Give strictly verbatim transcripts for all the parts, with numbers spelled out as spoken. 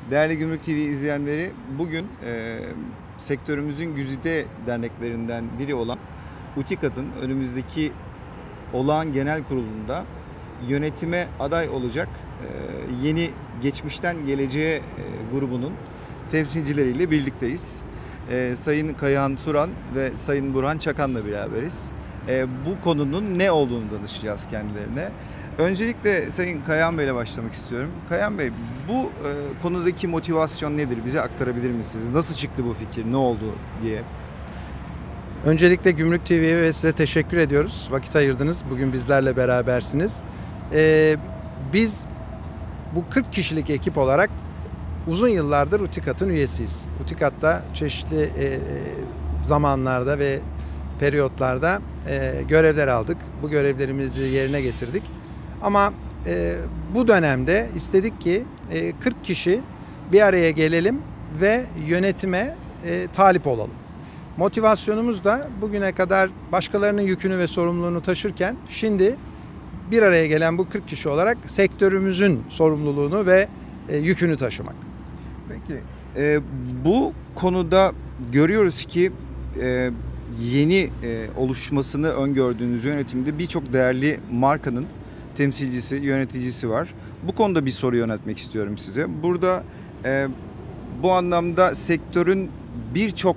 Değerli Gümrük T V izleyenleri, bugün e, sektörümüzün güzide derneklerinden biri olan UTİKAD'ın önümüzdeki olağan genel kurulunda yönetime aday olacak e, yeni Geçmişten Geleceğe e, grubunun temsilcileriyle birlikteyiz. E, Sayın Kayahan Turan ve Sayın Burhan Çakan'la beraberiz. E, bu konunun ne olduğunu danışacağız kendilerine. Öncelikle Sayın Kayahan Bey'le başlamak istiyorum. Kayahan Bey, bu e, konudaki motivasyon nedir? Bize aktarabilir misiniz? Nasıl çıktı bu fikir? Ne oldu diye. Öncelikle Gümrük T V'ye ve size teşekkür ediyoruz. Vakit ayırdınız. Bugün bizlerle berabersiniz. Ee, biz bu kırk kişilik ekip olarak uzun yıllardır UTİKAD'ın üyesiyiz. UTİKAD'da çeşitli e, zamanlarda ve periyotlarda e, görevler aldık. Bu görevlerimizi yerine getirdik. Ama e, bu dönemde istedik ki e, kırk kişi bir araya gelelim ve yönetime e, talip olalım. Motivasyonumuz da bugüne kadar başkalarının yükünü ve sorumluluğunu taşırken şimdi bir araya gelen bu kırk kişi olarak sektörümüzün sorumluluğunu ve e, yükünü taşımak. Peki, e, bu konuda görüyoruz ki e, yeni e, oluşmasını öngördüğünüz yönetimde birçok değerli markanın temsilcisi, yöneticisi var. Bu konuda bir soru yöneltmek istiyorum size. Burada e, bu anlamda sektörün birçok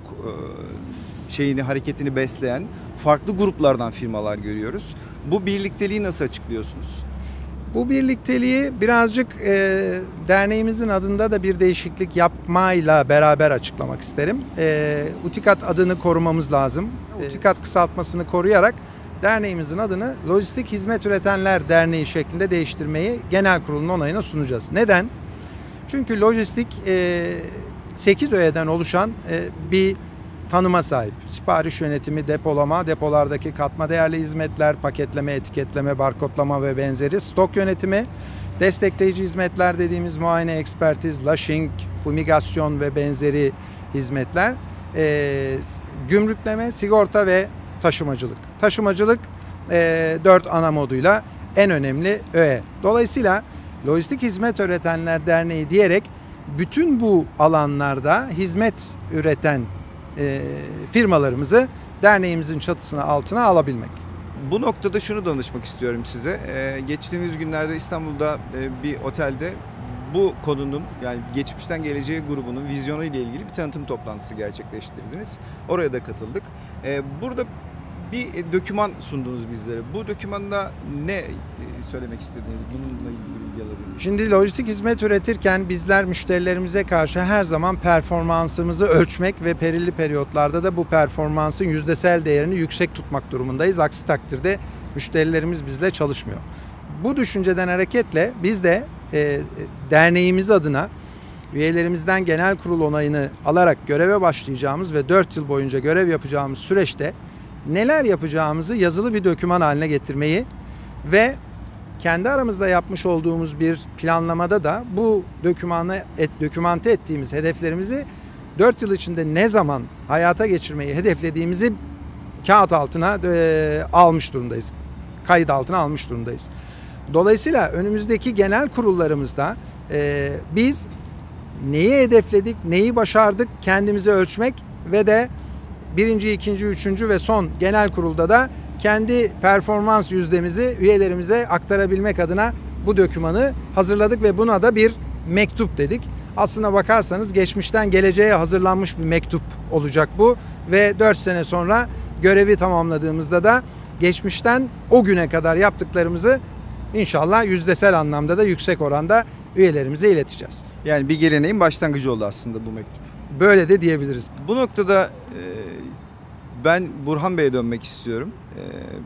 e, şeyini, hareketini besleyen farklı gruplardan firmalar görüyoruz. Bu birlikteliği nasıl açıklıyorsunuz? Bu birlikteliği birazcık e, derneğimizin adında da bir değişiklik yapmayla beraber açıklamak isterim. E, UTİKAD adını korumamız lazım. E, UTİKAD kısaltmasını koruyarak derneğimizin adını Lojistik Hizmet Üretenler Derneği şeklinde değiştirmeyi genel kurulun onayına sunacağız. Neden? Çünkü lojistik e, sekiz öğeden oluşan e, bir tanıma sahip. Sipariş yönetimi, depolama, depolardaki katma değerli hizmetler, paketleme, etiketleme, barkodlama ve benzeri, stok yönetimi, destekleyici hizmetler dediğimiz muayene, ekspertiz, lashing, fumigasyon ve benzeri hizmetler, e, gümrükleme, sigorta ve taşımacılık. Taşımacılık e, dört ana moduyla en önemli öğe. Dolayısıyla Lojistik Hizmet Üretenler Derneği diyerek bütün bu alanlarda hizmet üreten e, firmalarımızı derneğimizin çatısına altına alabilmek. Bu noktada şunu danışmak istiyorum size. Ee, geçtiğimiz günlerde İstanbul'da e, bir otelde bu konunun, yani Geçmişten Geleceğe grubunun vizyonu ile ilgili bir tanıtım toplantısı gerçekleştirdiniz. Oraya da katıldık. Ee, burada bir doküman sundunuz bizlere. Bu dokümanda ne söylemek istediğiniz, bununla ilgili bilgi alabilir miyim? Şimdi lojistik hizmet üretirken bizler müşterilerimize karşı her zaman performansımızı ölçmek ve belirli periyotlarda da bu performansın yüzdesel değerini yüksek tutmak durumundayız. Aksi takdirde müşterilerimiz bizle çalışmıyor. Bu düşünceden hareketle biz de e, derneğimiz adına üyelerimizden genel kurul onayını alarak göreve başlayacağımız ve dört yıl boyunca görev yapacağımız süreçte neler yapacağımızı yazılı bir doküman haline getirmeyi ve kendi aramızda yapmış olduğumuz bir planlamada da bu dokümanı et, dokümante ettiğimiz hedeflerimizi dört yıl içinde ne zaman hayata geçirmeyi hedeflediğimizi kağıt altına e, almış durumdayız. Kayıt altına almış durumdayız. Dolayısıyla önümüzdeki genel kurullarımızda e, biz neyi hedefledik, neyi başardık kendimizi ölçmek ve de birinci, ikinci, üçüncü ve son genel kurulda da kendi performans yüzdemizi üyelerimize aktarabilmek adına bu dokümanı hazırladık ve buna da bir mektup dedik. Aslına bakarsanız geçmişten geleceğe hazırlanmış bir mektup olacak bu ve dört sene sonra görevi tamamladığımızda da geçmişten o güne kadar yaptıklarımızı inşallah yüzdesel anlamda da yüksek oranda üyelerimize ileteceğiz. Yani bir geleneğin başlangıcı oldu aslında bu mektup. Böyle de diyebiliriz. Bu noktada e, ben Burhan Bey'e dönmek istiyorum. E,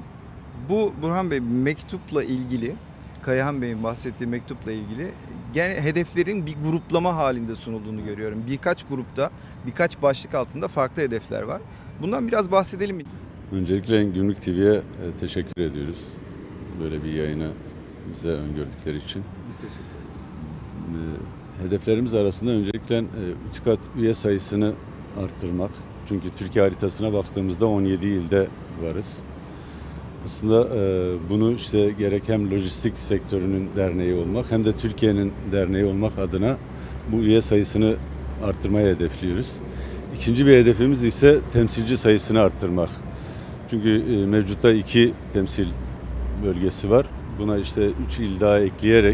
bu Burhan Bey, mektupla ilgili, Kayahan Bey'in bahsettiği mektupla ilgili gene hedeflerin bir gruplama halinde sunulduğunu görüyorum. Birkaç grupta, birkaç başlık altında farklı hedefler var. Bundan biraz bahsedelim mi? Öncelikle Gümrük T V'ye teşekkür ediyoruz. Böyle bir yayını bize öngördükleri için. Biz teşekkür ederiz. Hedeflerimiz arasında öncelikle UTİKAD üye sayısını arttırmak. Çünkü Türkiye haritasına baktığımızda on yedi ilde varız. Aslında bunu işte gerek hem lojistik sektörünün derneği olmak hem de Türkiye'nin derneği olmak adına bu üye sayısını arttırmayı hedefliyoruz. İkinci bir hedefimiz ise temsilci sayısını arttırmak. Çünkü mevcutta iki temsil bölgesi var. Buna işte üç il daha ekleyerek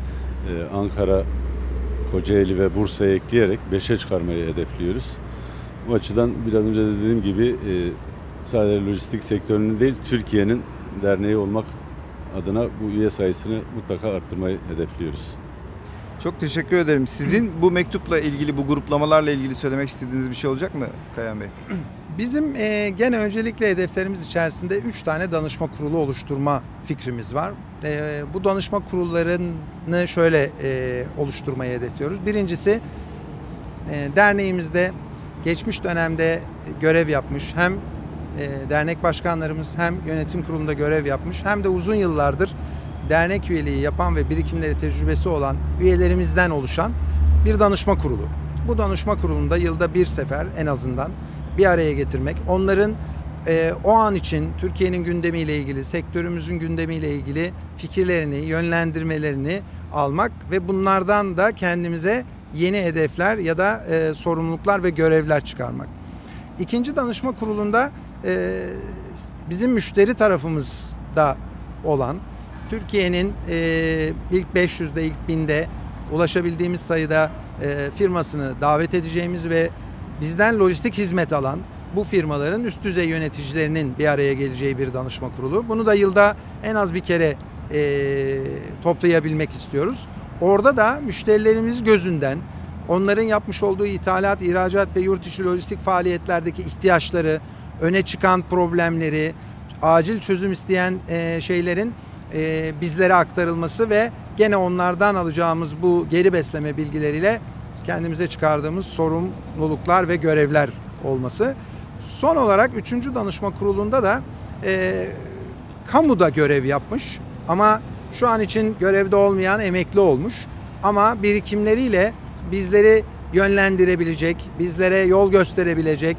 Ankara, Kocaeli ve Bursa'ya ekleyerek beşe çıkarmayı hedefliyoruz. Bu açıdan biraz önce de dediğim gibi sadece lojistik sektörünün değil, Türkiye'nin derneği olmak adına bu üye sayısını mutlaka arttırmayı hedefliyoruz. Çok teşekkür ederim. Sizin bu mektupla ilgili, bu gruplamalarla ilgili söylemek istediğiniz bir şey olacak mı Kayan Bey? Bizim e, gene öncelikle hedeflerimiz içerisinde üç tane danışma kurulu oluşturma fikrimiz var. E, bu danışma kurullarını şöyle e, oluşturmayı hedefliyoruz. Birincisi e, derneğimizde geçmiş dönemde görev yapmış hem e, dernek başkanlarımız hem yönetim kurulunda görev yapmış hem de uzun yıllardır dernek üyeliği yapan ve birikimleri tecrübesi olan üyelerimizden oluşan bir danışma kurulu. Bu danışma kurulunda yılda bir sefer en azından bir araya getirmek, onların e, o an için Türkiye'nin gündemiyle ilgili, sektörümüzün gündemiyle ilgili fikirlerini, yönlendirmelerini almak ve bunlardan da kendimize yeni hedefler ya da e, sorumluluklar ve görevler çıkarmak. İkinci danışma kurulunda e, bizim müşteri tarafımızda olan, Türkiye'nin e, ilk beş yüzde, ilk binde ulaşabildiğimiz sayıda e, firmasını davet edeceğimiz ve bizden lojistik hizmet alan bu firmaların üst düzey yöneticilerinin bir araya geleceği bir danışma kurulu. Bunu da yılda en az bir kere e, toplayabilmek istiyoruz. Orada da müşterilerimiz gözünden onların yapmış olduğu ithalat, ihracat ve yurt içi lojistik faaliyetlerdeki ihtiyaçları, öne çıkan problemleri, acil çözüm isteyen e, şeylerin e, bizlere aktarılması ve gene onlardan alacağımız bu geri besleme bilgileriyle kendimize çıkardığımız sorumluluklar ve görevler olması. Son olarak üçüncü danışma kurulunda da e, kamuda görev yapmış ama şu an için görevde olmayan emekli olmuş ama birikimleriyle bizleri yönlendirebilecek, bizlere yol gösterebilecek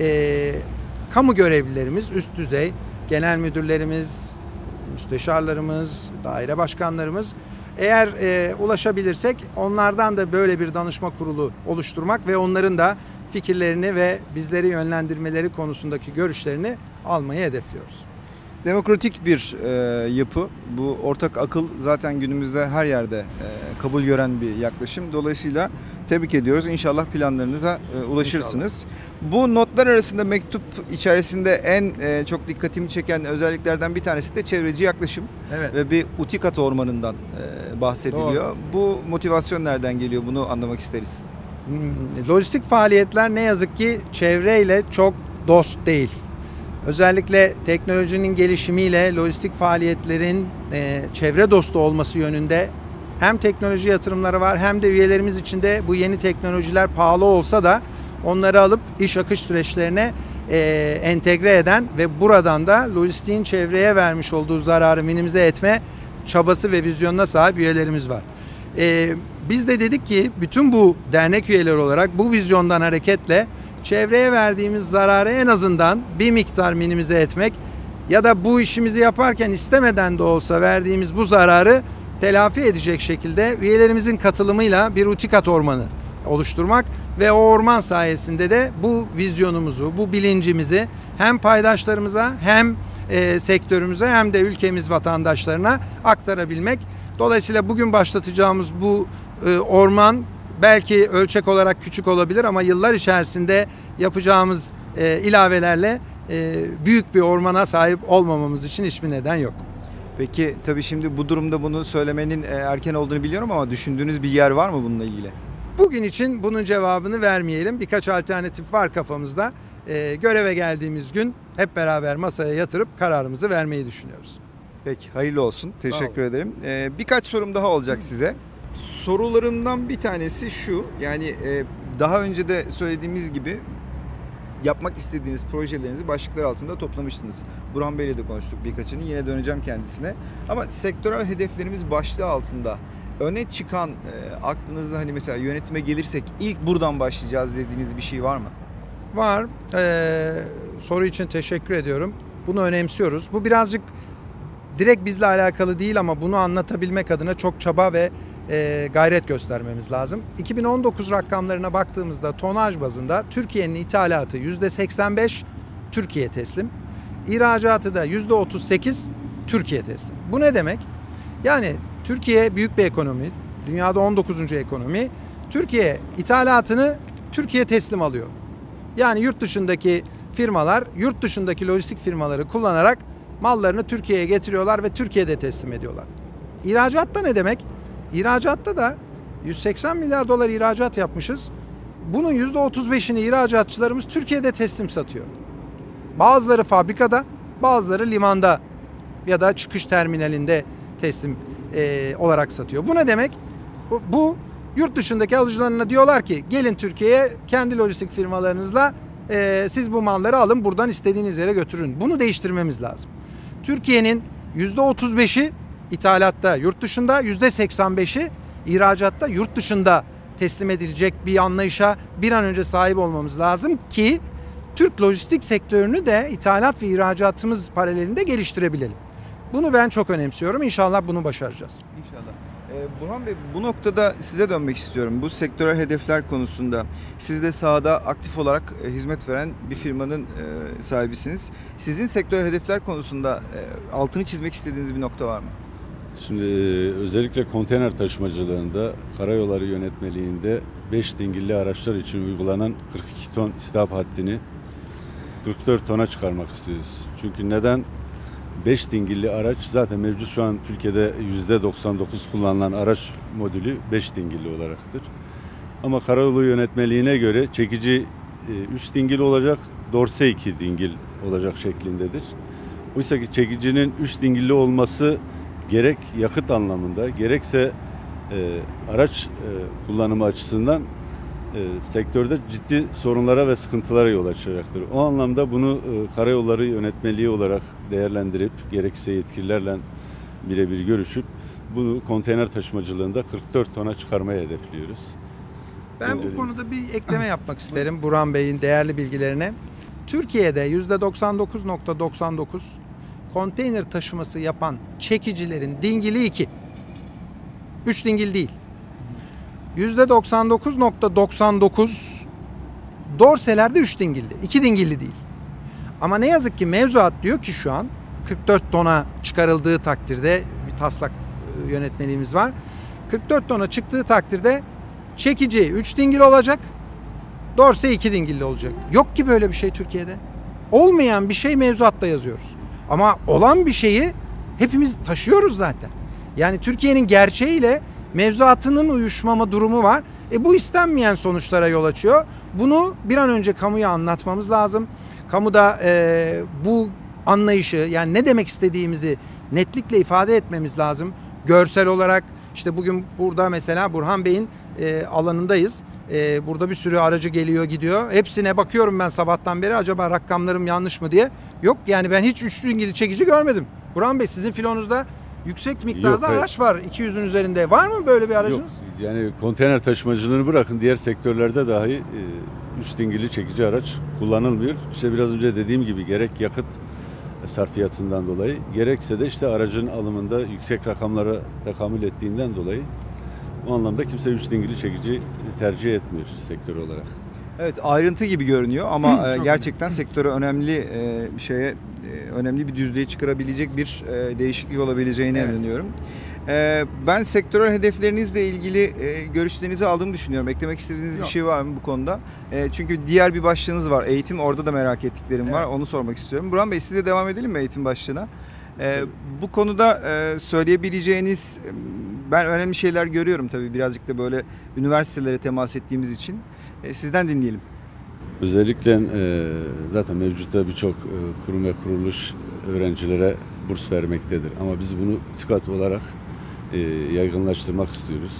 e, kamu görevlilerimiz, üst düzey genel müdürlerimiz, müsteşarlarımız, daire başkanlarımız, eğer e, ulaşabilirsek onlardan da böyle bir danışma kurulu oluşturmak ve onların da fikirlerini ve bizleri yönlendirmeleri konusundaki görüşlerini almayı hedefliyoruz. Demokratik bir e, yapı. Bu ortak akıl zaten günümüzde her yerde e, kabul gören bir yaklaşım. Dolayısıyla tebrik ediyoruz. İnşallah planlarınıza e, ulaşırsınız. İnşallah. Bu notlar arasında mektup içerisinde en e, çok dikkatimi çeken özelliklerden bir tanesi de çevreci yaklaşım. Evet. Ve bir Utikat ormanından e, bahsediliyor. Doğru. Bu motivasyon nereden geliyor? Bunu anlamak isteriz. Hmm, lojistik faaliyetler ne yazık ki çevreyle çok dost değil. Özellikle teknolojinin gelişimiyle lojistik faaliyetlerin e, çevre dostu olması yönünde hem teknoloji yatırımları var hem de üyelerimiz için de bu yeni teknolojiler pahalı olsa da onları alıp iş akış süreçlerine e, entegre eden ve buradan da lojistiğin çevreye vermiş olduğu zararı minimize etme çabası ve vizyonuna sahip üyelerimiz var. E, biz de dedik ki bütün bu dernek üyeleri olarak bu vizyondan hareketle çevreye verdiğimiz zararı en azından bir miktar minimize etmek ya da bu işimizi yaparken istemeden de olsa verdiğimiz bu zararı telafi edecek şekilde üyelerimizin katılımıyla bir Utikat ormanı oluşturmak ve o orman sayesinde de bu vizyonumuzu, bu bilincimizi hem paydaşlarımıza hem e, sektörümüze hem de ülkemiz vatandaşlarına aktarabilmek. Dolayısıyla bugün başlatacağımız bu e, orman belki ölçek olarak küçük olabilir ama yıllar içerisinde yapacağımız e, ilavelerle e, büyük bir ormana sahip olmamamız için hiçbir neden yok. Peki tabii şimdi bu durumda bunu söylemenin erken olduğunu biliyorum ama düşündüğünüz bir yer var mı bununla ilgili? Bugün için bunun cevabını vermeyelim. Birkaç alternatif var kafamızda. E, göreve geldiğimiz gün hep beraber masaya yatırıp kararımızı vermeyi düşünüyoruz. Peki hayırlı olsun. Teşekkür ederim. Ee, birkaç sorum daha olacak size. Sorularımdan bir tanesi şu. Yani e, daha önce de söylediğimiz gibi yapmak istediğiniz projelerinizi başlıklar altında toplamıştınız. Burhan Bey'le de konuştuk birkaçını. Yine döneceğim kendisine. Ama sektörel hedeflerimiz başlığı altında öne çıkan e, aklınızda hani mesela yönetime gelirsek ilk buradan başlayacağız dediğiniz bir şey var mı? Var. Ee, soru için teşekkür ediyorum. Bunu önemsiyoruz. Bu birazcık direkt bizle alakalı değil ama bunu anlatabilmek adına çok çaba ve e, gayret göstermemiz lazım. iki bin on dokuz rakamlarına baktığımızda tonaj bazında Türkiye'nin ithalatı yüzde seksen beş Türkiye teslim. İhracatı da yüzde otuz sekiz Türkiye teslim. Bu ne demek? Yani Türkiye büyük bir ekonomi. Dünyada on dokuzuncu ekonomi. Türkiye ithalatını Türkiye teslim alıyor. Yani yurt dışındaki firmalar, yurt dışındaki lojistik firmaları kullanarak mallarını Türkiye'ye getiriyorlar ve Türkiye'de teslim ediyorlar. İhracatta ne demek? İhracatta da yüz seksen milyar dolar ihracat yapmışız. Bunun yüzde otuz beşini ihracatçılarımız Türkiye'de teslim satıyor. Bazıları fabrikada, bazıları limanda ya da çıkış terminalinde teslim e, olarak satıyor. Bu ne demek? Bu yurt dışındaki alıcılarına diyorlar ki gelin Türkiye'ye kendi lojistik firmalarınızla e, siz bu malları alın buradan istediğiniz yere götürün. Bunu değiştirmemiz lazım. Türkiye'nin yüzde otuz beşi ithalatta yurt dışında, yüzde seksen beşi ihracatta yurt dışında teslim edilecek bir anlayışa bir an önce sahip olmamız lazım ki Türk lojistik sektörünü de ithalat ve ihracatımız paralelinde geliştirebilelim. Bunu ben çok önemsiyorum. İnşallah bunu başaracağız. İnşallah. Ee, Burhan Bey, bu noktada size dönmek istiyorum. Bu sektörel hedefler konusunda siz de sahada aktif olarak e, hizmet veren bir firmanın e, sahibisiniz. Sizin sektörel hedefler konusunda e, altını çizmek istediğiniz bir nokta var mı? Şimdi e, özellikle konteyner taşımacılığında, karayolları yönetmeliğinde beş dingilli araçlar için uygulanan kırk iki ton istihap haddini kırk dört tona çıkarmak istiyoruz. Çünkü neden? beş dingilli araç zaten mevcut şu an Türkiye'de yüzde doksan dokuz kullanılan araç modülü beş dingilli olaraktır. Ama karayolu yönetmeliğine göre çekici üç dingil olacak, dorse iki dingil olacak şeklindedir. Oysa ki çekicinin üç dingilli olması gerek yakıt anlamında gerekse e, araç e, kullanımı açısından e, sektörde ciddi sorunlara ve sıkıntılara yol açacaktır. O anlamda bunu e, karayolları yönetmeliği olarak değerlendirip gerekirse yetkililerle birebir görüşüp bunu konteyner taşımacılığında kırk dört tona çıkarmaya hedefliyoruz. Ben bu konuda bir ekleme yapmak isterim Burhan Bey'in değerli bilgilerine. Türkiye'de yüzde doksan dokuz nokta doksan dokuz konteyner taşıması yapan çekicilerin dingili iki. üç dingil değil. yüzde doksan dokuz nokta doksan dokuz dorselerde üç dingilli. iki dingilli değil. Ama ne yazık ki mevzuat diyor ki şu an kırk dört tona çıkarıldığı takdirde bir taslak yönetmeliğimiz var. kırk dört tona çıktığı takdirde çekici üç dingil olacak. Dorse iki dingilli olacak. Yok ki böyle bir şey Türkiye'de. Olmayan bir şey mevzuatta yazıyoruz. Ama olan bir şeyi hepimiz taşıyoruz zaten. Yani Türkiye'nin gerçeğiyle mevzuatının uyuşmama durumu var. E bu istenmeyen sonuçlara yol açıyor. Bunu bir an önce kamuya anlatmamız lazım. Kamuda e, bu anlayışı yani ne demek istediğimizi netlikle ifade etmemiz lazım. Görsel olarak işte bugün burada mesela Burhan Bey'in e, alanındayız. E, burada bir sürü aracı geliyor gidiyor. Hepsine bakıyorum ben sabahtan beri acaba rakamlarım yanlış mı diye. Yok yani ben hiç üç dingili çekici görmedim. Burhan Bey sizin filonuzda yüksek miktarda Yok, hayır. araç var. iki yüzün üzerinde. Var mı böyle bir aracınız? Yok, yani konteyner taşımacılığını bırakın diğer sektörlerde dahi üç dingili çekici araç kullanılmıyor. İşte biraz önce dediğim gibi gerek yakıt sarfiyatından dolayı gerekse de işte aracın alımında yüksek rakamlara tekamül ettiğinden dolayı o anlamda kimse üç dingili çekici tercih etmiyor sektör olarak. Evet, ayrıntı gibi görünüyor ama e, gerçekten sektöre önemli e, bir şeye e, önemli bir düzlüğe çıkarabilecek bir e, değişiklik olabileceğine Evet. inanıyorum. E, ben sektörel hedeflerinizle ilgili e, görüşlerinizi aldığımı düşünüyorum. Eklemek istediğiniz Yok. bir şey var mı bu konuda? E, çünkü diğer bir başlığınız var, eğitim. Orada da merak ettiklerim var. Evet. Onu sormak istiyorum. Burhan Bey, size devam edelim mi eğitim başlığına? E, bu konuda e, söyleyebileceğiniz, ben önemli şeyler görüyorum tabii birazcık da böyle üniversitelere temas ettiğimiz için. E, sizden dinleyelim. Özellikle e, zaten mevcutta birçok e, kurum ve kuruluş öğrencilere burs vermektedir. Ama biz bunu TÜKAT olarak e, yaygınlaştırmak istiyoruz.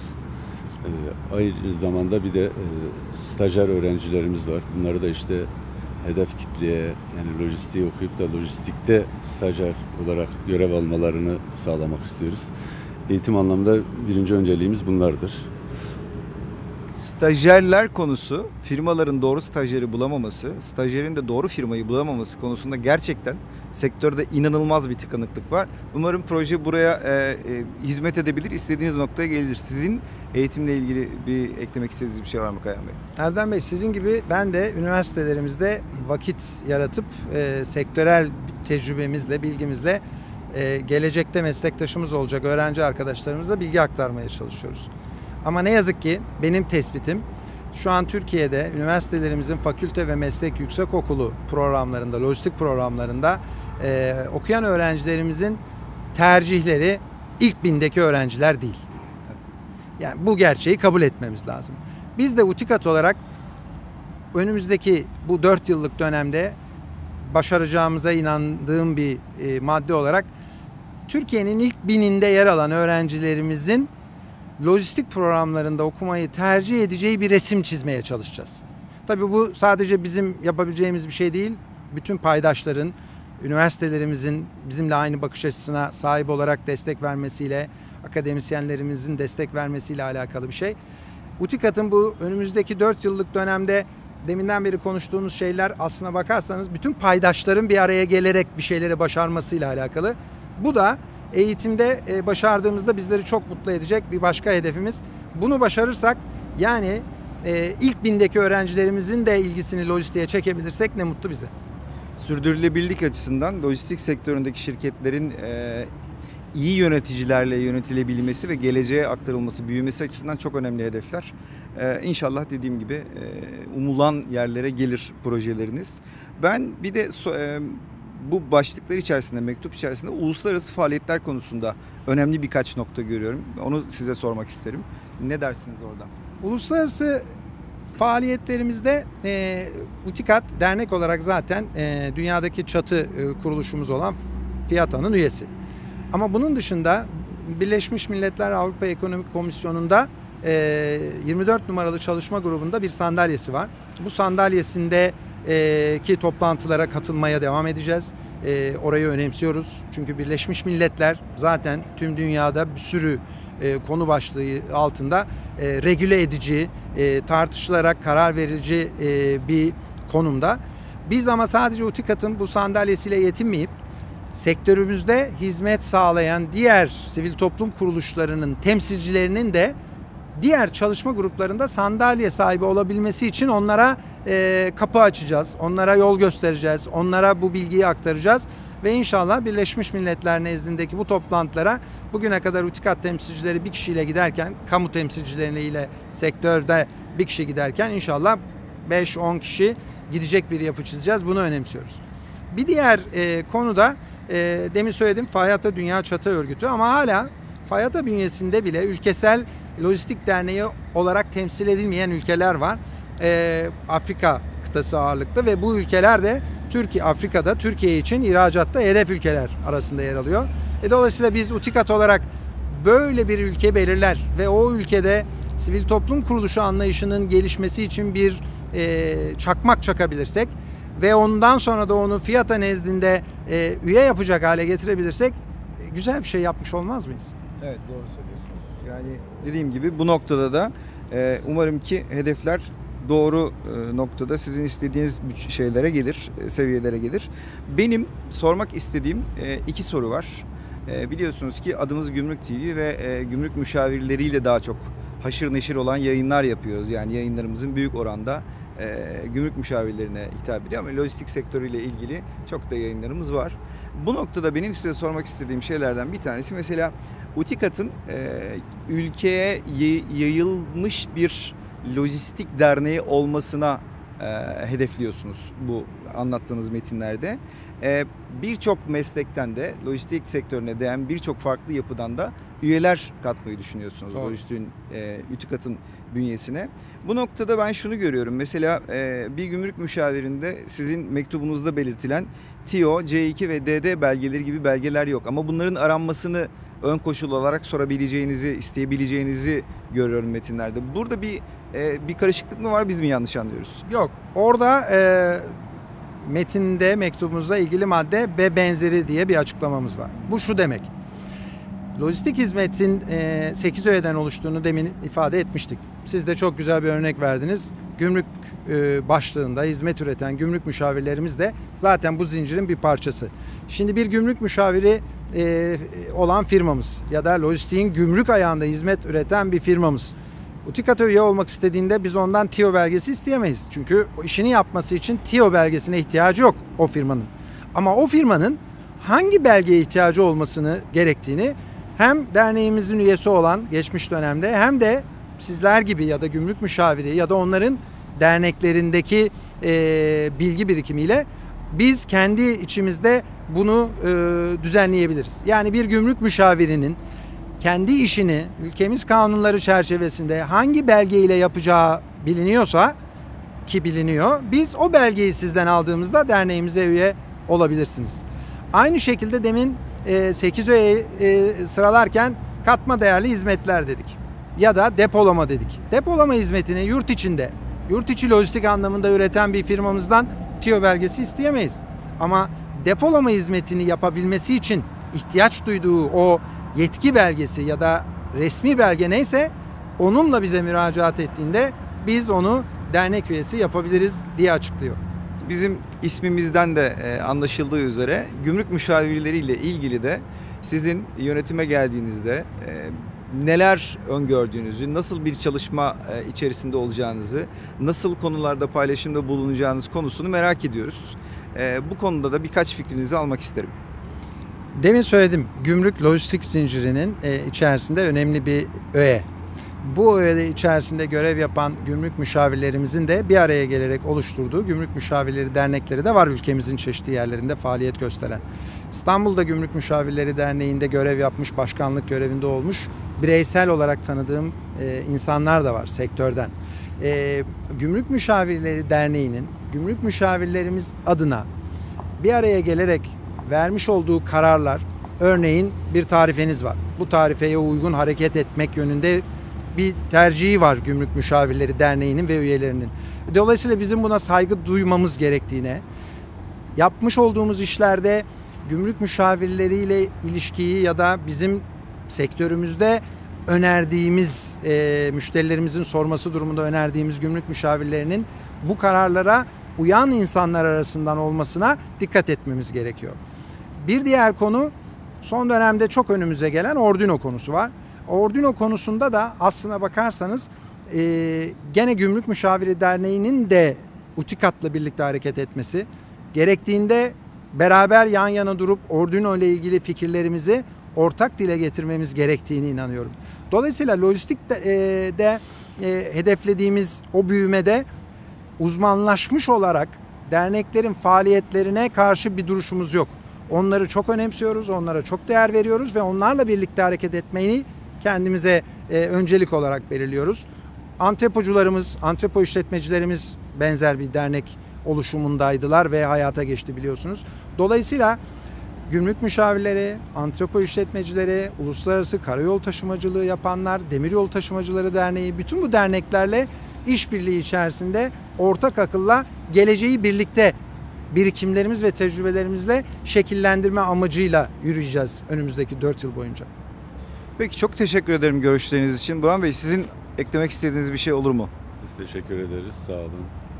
E, aynı zamanda bir de e, stajyer öğrencilerimiz var. Bunları da işte hedef kitleye yani lojistiği okuyup da lojistikte stajyer olarak görev almalarını sağlamak istiyoruz. Eğitim anlamda birinci önceliğimiz bunlardır. Stajyerler konusu, firmaların doğru stajyeri bulamaması, stajyerin de doğru firmayı bulamaması konusunda gerçekten Sektörde inanılmaz bir tıkanıklık var. Umarım proje buraya e, e, hizmet edebilir, istediğiniz noktaya gelir. Sizin eğitimle ilgili bir eklemek istediğiniz bir şey var mı Kayan Bey? Erdem Bey, sizin gibi ben de üniversitelerimizde vakit yaratıp e, sektörel tecrübemizle, bilgimizle e, gelecekte meslektaşımız olacak öğrenci arkadaşlarımıza bilgi aktarmaya çalışıyoruz. Ama ne yazık ki benim tespitim, şu an Türkiye'de üniversitelerimizin fakülte ve meslek yüksekokulu programlarında, lojistik programlarında e, okuyan öğrencilerimizin tercihleri ilk bindeki öğrenciler değil. Yani bu gerçeği kabul etmemiz lazım. Biz de UTİKAT olarak önümüzdeki bu dört yıllık dönemde başaracağımıza inandığım bir e, madde olarak Türkiye'nin ilk bininde yer alan öğrencilerimizin lojistik programlarında okumayı tercih edeceği bir resim çizmeye çalışacağız. Tabii bu sadece bizim yapabileceğimiz bir şey değil. Bütün paydaşların, üniversitelerimizin bizimle aynı bakış açısına sahip olarak destek vermesiyle, akademisyenlerimizin destek vermesiyle alakalı bir şey. UTİKAT'ın bu önümüzdeki dört yıllık dönemde deminden beri konuştuğumuz şeyler aslına bakarsanız bütün paydaşların bir araya gelerek bir şeyleri başarmasıyla alakalı. Bu da eğitimde başardığımızda bizleri çok mutlu edecek bir başka hedefimiz. Bunu başarırsak, yani ilk bindeki öğrencilerimizin de ilgisini lojistiğe çekebilirsek ne mutlu bize. Sürdürülebilirlik açısından lojistik sektöründeki şirketlerin e, iyi yöneticilerle yönetilebilmesi ve geleceğe aktarılması, büyümesi açısından çok önemli hedefler. Ee, İnşallah dediğim gibi e, umulan yerlere gelir projeleriniz. Ben bir de so, e, bu başlıklar içerisinde, mektup içerisinde uluslararası faaliyetler konusunda önemli birkaç nokta görüyorum. Onu size sormak isterim. Ne dersiniz oradan? Uluslararası faaliyetlerimizde e, UTİKAT dernek olarak zaten e, dünyadaki çatı e, kuruluşumuz olan FİATA'nın üyesi. Ama bunun dışında Birleşmiş Milletler Avrupa Ekonomik Komisyonu'nda e, yirmi dört numaralı çalışma grubunda bir sandalyesi var. Bu sandalyesinde e, ki toplantılara katılmaya devam edeceğiz. E, orayı önemsiyoruz. Çünkü Birleşmiş Milletler zaten tüm dünyada bir sürü e, konu başlığı altında e, regüle edici, e, tartışılarak karar verici e, bir konumda. Biz ama sadece UTİKAT'ın bu sandalyesiyle yetinmeyip sektörümüzde hizmet sağlayan diğer sivil toplum kuruluşlarının temsilcilerinin de diğer çalışma gruplarında sandalye sahibi olabilmesi için onlara e, kapı açacağız, onlara yol göstereceğiz, onlara bu bilgiyi aktaracağız ve inşallah Birleşmiş Milletler nezdindeki bu toplantılara bugüne kadar UTİKAT temsilcileri bir kişiyle giderken, kamu temsilcileriyle sektörde bir kişi giderken inşallah beş on kişi gidecek bir yapı çizeceğiz. Bunu önemsiyoruz. Bir diğer e, konuda e, demin söyledim FİATA Dünya Çatı Örgütü, ama hala FİATA bünyesinde bile ülkesel lojistik derneği olarak temsil edilmeyen ülkeler var. E, Afrika kıtası ağırlıklı ve bu ülkeler de Türkiye, Afrika'da Türkiye için ihracatta hedef ülkeler arasında yer alıyor. E, dolayısıyla biz UTİKAT olarak böyle bir ülke belirler ve o ülkede sivil toplum kuruluşu anlayışının gelişmesi için bir e, çakmak çakabilirsek ve ondan sonra da onu FİATA nezdinde e, üye yapacak hale getirebilirsek e, güzel bir şey yapmış olmaz mıyız? Evet, doğru söylüyorsunuz. Yani dediğim gibi bu noktada da e, umarım ki hedefler doğru e, noktada sizin istediğiniz şeylere gelir, e, seviyelere gelir. Benim sormak istediğim e, iki soru var. E, biliyorsunuz ki adımız Gümrük T V ve e, gümrük müşavirleriyle daha çok haşır neşir olan yayınlar yapıyoruz. Yani yayınlarımızın büyük oranda e, gümrük müşavirlerine hitap ediyor ama lojistik sektörüyle ilgili çok da yayınlarımız var. Bu noktada benim size sormak istediğim şeylerden bir tanesi mesela UTİKAT'ın e, ülkeye yayılmış bir lojistik derneği olmasına e, hedefliyorsunuz bu anlattığınız metinlerde. E, birçok meslekten de lojistik sektörüne değen birçok farklı yapıdan da üyeler katmayı düşünüyorsunuz lojistiğin, e, UTİKAT'ın bünyesine. Bu noktada ben şunu görüyorum. Mesela e, bir gümrük müşavirinde sizin mektubunuzda belirtilen T O, C iki ve D D belgeleri gibi belgeler yok. Ama bunların aranmasını ön koşul olarak sorabileceğinizi, isteyebileceğinizi görüyorum metinlerde. Burada bir e, bir karışıklık mı var, biz mi yanlış anlıyoruz? Yok. Orada e, metinde, mektubumuzla ilgili madde ve benzeri diye bir açıklamamız var. Bu şu demek. Lojistik hizmetin e, sekiz öğeden oluştuğunu demin ifade etmiştik. Siz de çok güzel bir örnek verdiniz. gümrük e, başlığında hizmet üreten gümrük müşavirlerimiz de zaten bu zincirin bir parçası. Şimdi bir gümrük müşaviri e, olan firmamız ya da lojistiğin gümrük ayağında hizmet üreten bir firmamız UTİKAT'a üye olmak istediğinde biz ondan T İ O belgesi isteyemeyiz. Çünkü o işini yapması için T İ O belgesine ihtiyacı yok o firmanın. Ama o firmanın hangi belgeye ihtiyacı olmasını gerektiğini hem derneğimizin üyesi olan geçmiş dönemde hem de sizler gibi ya da gümrük müşaviri ya da onların derneklerindeki e, bilgi birikimiyle biz kendi içimizde bunu e, düzenleyebiliriz. Yani bir gümrük müşavirinin kendi işini ülkemiz kanunları çerçevesinde hangi belgeyle yapacağı biliniyorsa, ki biliniyor, biz o belgeyi sizden aldığımızda derneğimize üye olabilirsiniz. Aynı şekilde demin e, sekiz Ö'ye e, sıralarken katma değerli hizmetler dedik. Ya da depolama dedik. Depolama hizmetini yurt içinde, yurt içi lojistik anlamında üreten bir firmamızdan T İ O belgesi isteyemeyiz. Ama depolama hizmetini yapabilmesi için ihtiyaç duyduğu o yetki belgesi ya da resmi belge neyse onunla bize müracaat ettiğinde biz onu dernek üyesi yapabiliriz diye açıklıyor. Bizim ismimizden de e, anlaşıldığı üzere gümrük müşavirleriyle ilgili de sizin yönetime geldiğinizde e, neler öngördüğünüzü, nasıl bir çalışma e, içerisinde olacağınızı, nasıl konularda paylaşımda bulunacağınız konusunu merak ediyoruz. E, bu konuda da birkaç fikrinizi almak isterim. Demin söyledim, gümrük lojistik zincirinin e, içerisinde önemli bir öğe. Bu öğe içerisinde görev yapan gümrük müşavirlerimizin de bir araya gelerek oluşturduğu gümrük müşavirleri dernekleri de var ülkemizin çeşitli yerlerinde faaliyet gösteren. İstanbul'da Gümrük Müşavirleri Derneği'nde görev yapmış, başkanlık görevinde olmuş, bireysel olarak tanıdığım e, insanlar da var sektörden. E, Gümrük Müşavirleri Derneği'nin gümrük müşavirlerimiz adına bir araya gelerek vermiş olduğu kararlar, örneğin bir tarifeniz var. Bu tarifeye uygun hareket etmek yönünde bir tercihi var Gümrük Müşavirleri Derneği'nin ve üyelerinin. Dolayısıyla bizim buna saygı duymamız gerektiğine, yapmış olduğumuz işlerde gümrük müşavirleriyle ilişkiyi ya da bizim sektörümüzde önerdiğimiz, e, müşterilerimizin sorması durumunda önerdiğimiz gümrük müşavirlerinin bu kararlara uyan insanlar arasından olmasına dikkat etmemiz gerekiyor. Bir diğer konu, son dönemde çok önümüze gelen Ordino konusu var. Ordino konusunda da aslına bakarsanız e, gene Gümrük Müşaviri Derneği'nin de UTİKAT'la birlikte hareket etmesi, gerektiğinde beraber yan yana durup Ordino ile ilgili fikirlerimizi ortak dile getirmemiz gerektiğini inanıyorum. Dolayısıyla lojistik de, e, de e, hedeflediğimiz o büyümede uzmanlaşmış olarak derneklerin faaliyetlerine karşı bir duruşumuz yok. Onları çok önemsiyoruz, onlara çok değer veriyoruz ve onlarla birlikte hareket etmeyi kendimize e, öncelik olarak belirliyoruz. Antrepocularımız, antrepo işletmecilerimiz benzer bir dernek oluşumundaydılar ve hayata geçti biliyorsunuz. Dolayısıyla gümrük müşavirleri, antrepo işletmecileri, uluslararası karayol taşımacılığı yapanlar, demiryolu taşımacıları derneği, bütün bu derneklerle işbirliği içerisinde ortak akılla geleceği birlikte birikimlerimiz ve tecrübelerimizle şekillendirme amacıyla yürüyeceğiz önümüzdeki dört yıl boyunca. Peki, çok teşekkür ederim görüşleriniz için. Burhan Bey, sizin eklemek istediğiniz bir şey olur mu? Biz teşekkür ederiz. Sağ olun.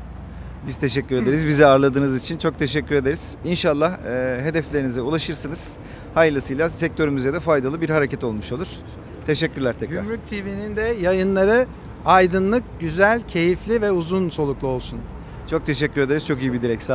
Biz teşekkür ederiz. Bizi ağırladığınız için çok teşekkür ederiz. İnşallah e, hedeflerinize ulaşırsınız. Hayırlısıyla sektörümüze de faydalı bir hareket olmuş olur. Teşekkürler tekrar. Gümrük T V'nin de yayınları aydınlık, güzel, keyifli ve uzun soluklu olsun. Çok teşekkür ederiz. Çok iyi bir dilek. Sağ